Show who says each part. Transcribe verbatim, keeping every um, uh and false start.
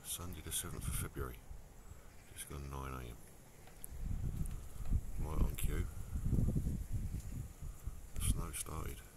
Speaker 1: Sunday the seventh of February, just gone nine A M. Right on cue, the snow started.